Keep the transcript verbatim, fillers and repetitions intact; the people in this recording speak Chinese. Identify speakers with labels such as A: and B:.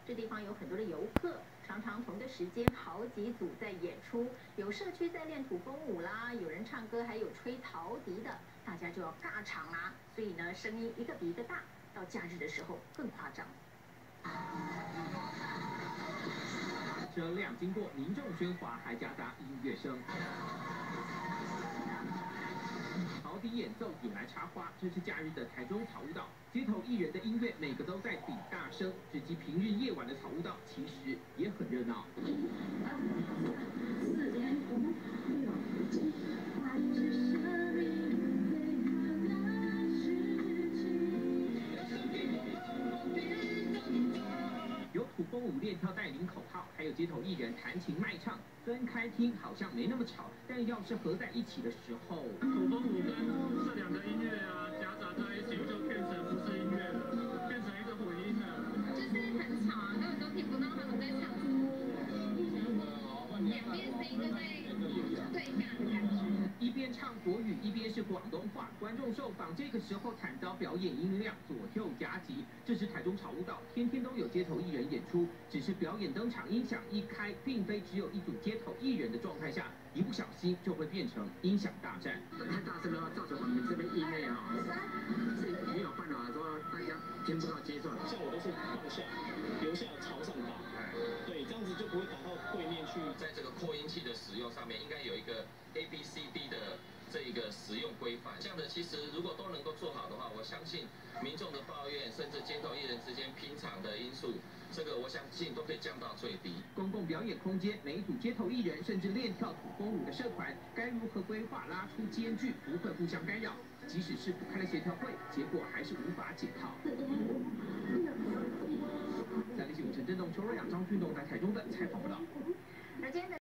A: 这地方有很多的游客，常常同个时间好几组在演出，有社区在练土风舞啦，有人唱歌，还有吹陶笛的，大家就要尬场啦。所以呢，声音一个比一个大，到假日的时候更夸张。
B: 车辆经过，民众喧哗，还夹杂音乐声。陶笛演奏引来插花，这是假日的台中草悟道，街头艺人的音乐每个都在比大声，直击平日夜晚的草悟道其实也很热闹。有土风舞练跳带领口号，还有街头艺人弹琴卖唱，分开听好像没那么吵，但要是合在一起的时候，
C: 土风舞跟这两个音乐啊夹杂在一起，就变成不是音乐了，变成一个混音了。
D: 就是很吵啊，根本都听不到他们在唱什么，两边声音都在对尬的感觉。
B: 一边唱国语，一边是广东话。观众受访这个时候惨遭表演音量左右夹击。这是台中草悟道，天天都有街头艺人演出，只是表演登场音响一开，并非只有一组街头艺人的状态下，一不小心就会变成音响大战。
C: 太大声的话，造成我们这边音内啊，是没有办法说大家听不到节奏。
E: 像我都是放下，留下朝上打，对，这样子就不会打到对面去。
F: 在这个扩音器的使用上面，应该有一个 A B C D 的这一个使用规范。这样的其实如果都能够做好的话，我相信民众的抱怨，甚至街头艺人之间拼场的因素，这个我相信都可以降到最低。
B: 公共表演空间，每一组街头艺人甚至练跳土风舞的社团，该如何规划拉出间距，不会互相干扰？即使是不开了协调会，结果还是无法解套。三立新闻陈振东、邱若阳、张俊东在台中的采访报道。